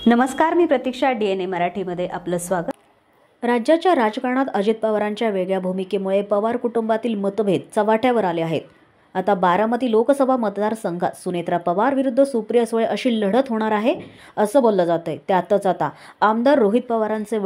नमस्कार, मी प्रतीक्षा. DNA मराठीमध्ये आपलं स्वागत. राज्याच्या राजकारणात अजित पवारांच्या वेगळ्या भूमिकेमुळे पवार कुटुंबातील मतभेद चव्हाट्यावर आले आहेत. आता बारामती लोकसभा मतदारसंघात सुनेत्रा पवार विरुद्ध सुप्रिया सुळे अशी लढत होणार आहे असं बोललं जातंय. त्यातच आता आमदार रोहित पवारांचे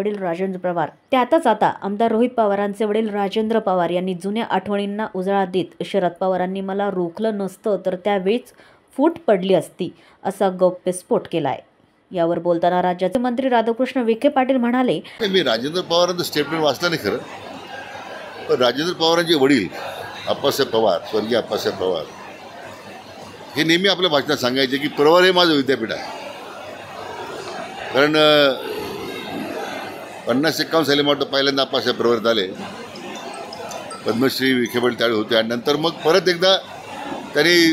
वडील राजेंद्र पवार यांनी जुन्या आठवणींना उजाळा देत शरद पवारांनी मला रोखलं नसतं तर त्यावेळीच फूट पडली असती असा गौप्यस्फोट केलाय. यावर बोलताना राज्याचे मंत्री राधाकृष्ण विखे पाटील म्हणाले, मी राजेंद्र पवारांचं स्टेटमेंट वाचलं नाही खरं, पण राजेंद्र पवारांचे वडील आप्पासाहेब पवार, स्वर्गीय आप्पासाहेब पवार हे नेहमी आपल्या भाषणात सांगायचे की पवार हे माझं विद्यापीठ आहे. कारण 50-51 साली वाटतं पहिल्यांदा आप्पासाहेब पवार आले, पद्मश्री विखे पाटील त्यावेळी होते, आणि नंतर मग परत एकदा त्यांनी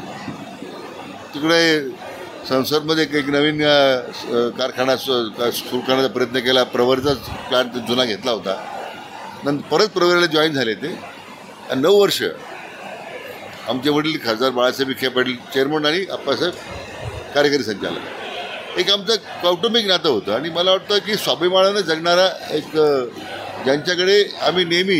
तिकडे संसदमध्ये एक नवीन कारखाना सुरू करण्याचा प्रयत्न केला. प्रवरचाच प्लॅन जुना घेतला होता. नंतर परत प्रवरला जॉईन झाले ते, आणि 9 वर्ष आमचे वडील खासदार बाळासाहेब विखे पाटील चेअरमन आणि आप्पासाहेब कार्यकारी संचालक. एक आमचं कौटुंबिक नातं होतं, आणि मला वाटतं की स्वाभिमानानं जगणारा एक ज्यांच्याकडे आम्ही नेहमी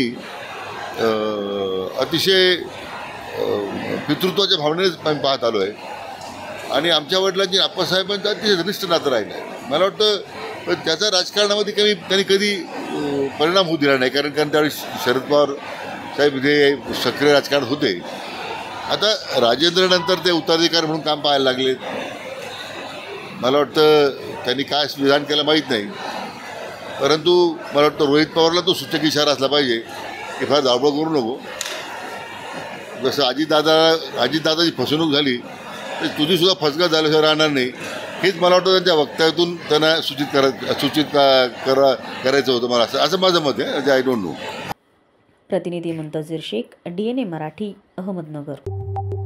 अतिशय पितृत्वाच्या भावनेनेच आम्ही पाहत आलो आहे, आणि आमच्या वडिलांची आप्पासाहेबांचं अतिशय घनिष्ठ नातं राहिलं आहे. मला वाटतं त्याचा राजकारणामध्ये त्यांनी कधी परिणाम होऊ दिला नाही, कारण त्यावेळी शरद पवार साहेब हे सक्रिय राजकारणात होते. आता राजेंद्रनंतर ते उत्तराधिकारी म्हणून काम पाहायला लागले. मला वाटतं त्यांनी काय विधान केलं माहीत नाही, परंतु मला वाटतं रोहित पवारला तो सूचक इशारा असला पाहिजे की फार धावपळ करू नको. जसं अजितदादाची फसवणूक झाली, तुझीसुद्धा फसगत झाल्याशिवाय राहणार नाही, हेच मला वाटतं त्यांच्या वक्तव्यातून त्यांना सूचित करायचं होतं मला, असं माझं मत आहे. I don't know. प्रतिनिधी मुंतजीर शेख, DNA मराठी, अहमदनगर.